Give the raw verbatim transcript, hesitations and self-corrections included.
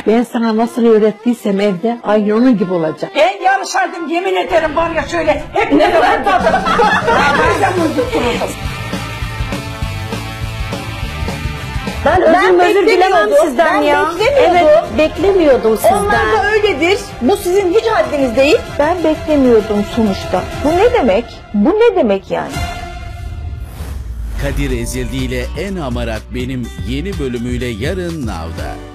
Ben sana nasıl öğrettiysem evde aynı onun gibi olacak. Ben yarışardım yemin ederim var ya şöyle hep ne kadar tadım. Ben özür, Ben özür dilemem sizden ben ya. beklemiyordum. Evet, beklemiyordum sizden. Onlar da öyledir. Bu sizin hiç haddiniz değil. Ben beklemiyordum sonuçta. Bu ne demek? Bu ne demek yani? Kadir Ezildi ile En Hamarat Benim yeni bölümüyle yarın Now'da.